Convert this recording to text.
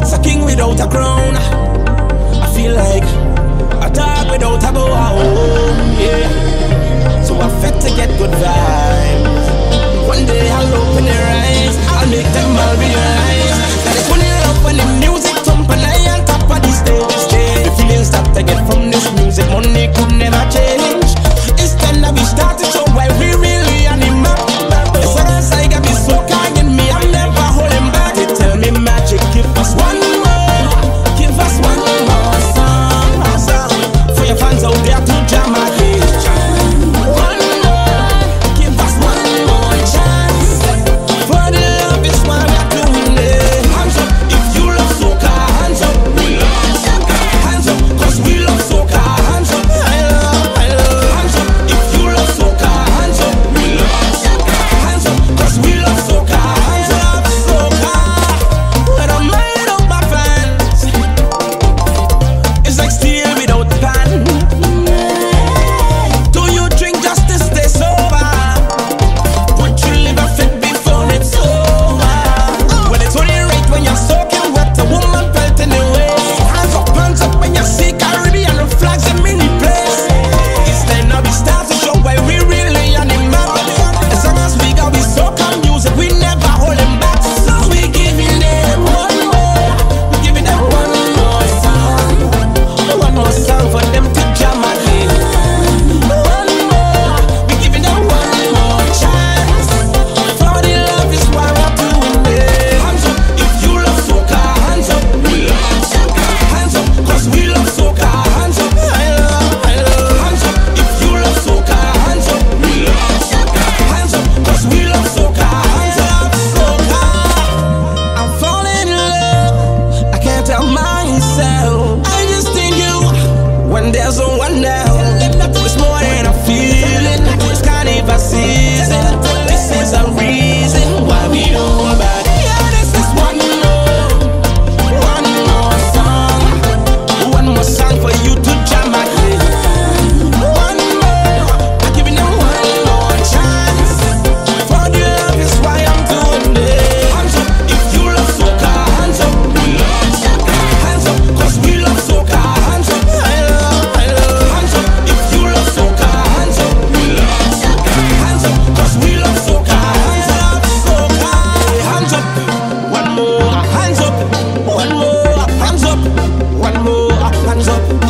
as a king without a crown. I feel like a dog without a bone, yeah. So I fit to get good vibes. One day I'll open their eyes, I'll make them all realize that it's only love when the music thump and I on top of the stage. The feelings that I get from this music, money could never change. It's time that we start to show why we really animal. As long as I got this soca in me, I'm never holding back. They tell me magic, give us one more, give us one more song, for your fans out there to jam again. One more, give us one more chance, for the love is why we're doing it. Hands up if you love soca, hands up, we love soca. Hands up, cause we love soca, hands up, I love. Hands up if you love soca, hands up, we love soca. Hands up, cause we love soca, I love soca. But I'm mad of my fans, it's like steel without pan. Do you drink just to stay sober? Would you live a fit before it's over? Well, it's only right when you're soaking wet, a woman felt in the way. Hands up when you see Caribbean flags in many place. It's time now we start to show why we really animal. As long as we got we soca music, we never holding back. So we giving them one more, we giving them one more song for them to jam again. One more, we giving them one more chance, for the love is why we're doing it. Hands up if you love soca, hands up, we love soca. Hands up, cause we love soca, hands up, I love. Hands up if you love soca, hands up, we love soca. Hands up, cause we love soca, hands up, soca. I'm falling in love, I can't tell myself. I just think you, when there's no one else. It's more than a feeling, it's carnival season. This is a reason why we don't back. Yeah, this is one more song for you to jam again. One more, I'm giving them one more chance, for the love is why I'm doing it. Hands up if you love soca, hands up, we love soca. Hands up, cause we love soca, hands up, I love. Hands up if you love soca, hands up, we love soca. Hands up, cause we love soca, hands up, soca. Hands up, one more, hands up, one more, hands up, one more, hands up.